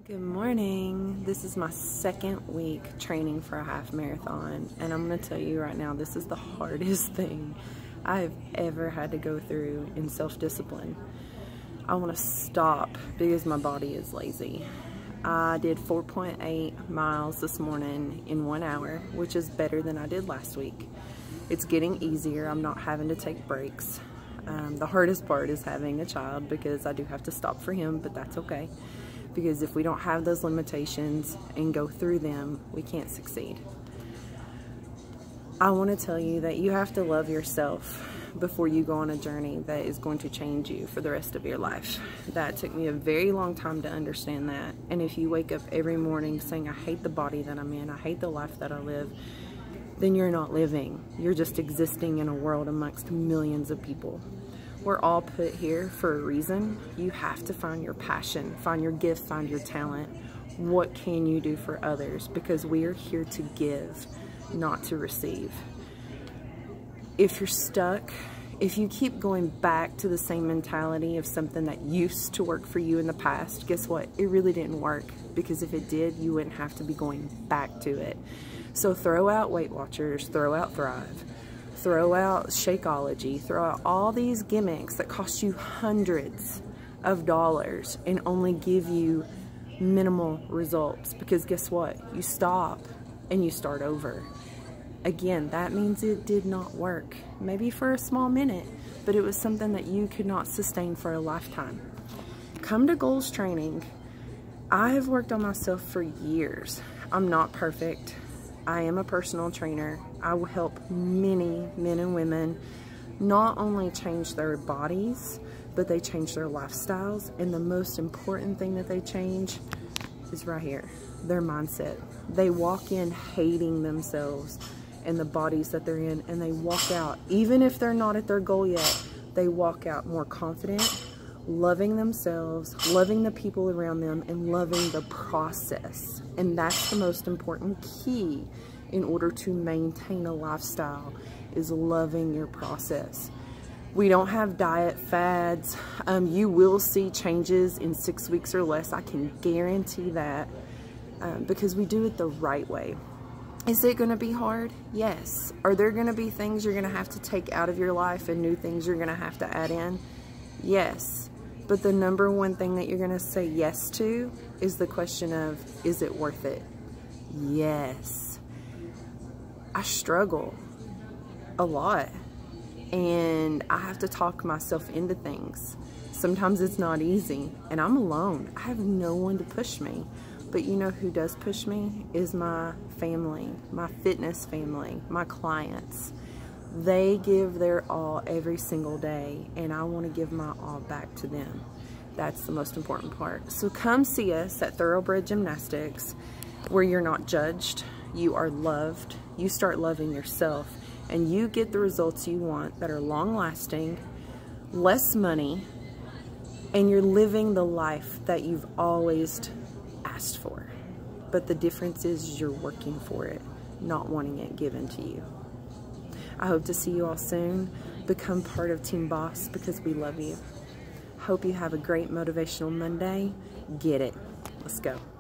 Good morning. This is my second week training for a half marathon, and I'm going to tell you right now, this is the hardest thing I've ever had to go through in self-discipline. I want to stop because my body is lazy. I did 4.8 miles this morning in 1 hour, which is better than I did last week. It's getting easier. I'm not having to take breaks. The hardest part is having a child because I do have to stop for him, but that's okay. Because if we don't have those limitations and go through them, we can't succeed. I want to tell you that you have to love yourself before you go on a journey that is going to change you for the rest of your life. That took me a very long time to understand that. And if you wake up every morning saying, I hate the body that I'm in, I hate the life that I live, then you're not living. You're just existing in a world amongst millions of people. We're all put here for a reason. You have to find your passion, find your gift, find your talent. What can you do for others? Because we are here to give, not to receive. If you're stuck, if you keep going back to the same mentality of something that used to work for you in the past, guess what? It really didn't work, because if it did, you wouldn't have to be going back to it. So throw out Weight Watchers, throw out Thrive. Throw out Shakeology, throw out all these gimmicks that cost you hundreds of dollars and only give you minimal results, because guess what? You stop and you start over. Again, that means it did not work. Maybe for a small minute, but it was something that you could not sustain for a lifetime. Come to Goals Training. I have worked on myself for years. I'm not perfect. I am a personal trainer. I will help many men and women not only change their bodies, but they change their lifestyles. And the most important thing that they change is right here, their mindset. They walk in hating themselves and the bodies that they're in, and they walk out, even if they're not at their goal yet, they walk out more confident, loving themselves, loving the people around them, and loving the process. And that's the most important key in order to maintain a lifestyle, is loving your process. We don't have diet fads. You will see changes in 6 weeks or less. I can guarantee that, because we do it the right way. Is it going to be hard? Yes. Are there going to be things you're going to have to take out of your life and new things you're going to have to add in? Yes. But the number one thing that you're going to say yes to is the question of, is it worth it? Yes. I struggle a lot, and I have to talk myself into things. Sometimes it's not easy, and I'm alone. I have no one to push me. But you know who does push me? Is my family, my fitness family, my clients. They give their all every single day, and I want to give my all back to them. That's the most important part. So come see us at Thoroughbred Gymnastics, where you're not judged, you are loved, you start loving yourself, and you get the results you want that are long-lasting, less money, and you're living the life that you've always asked for. But the difference is you're working for it, not wanting it given to you. I hope to see you all soon. Become part of Team Boss, because we love you. Hope you have a great motivational Monday. Get it. Let's go.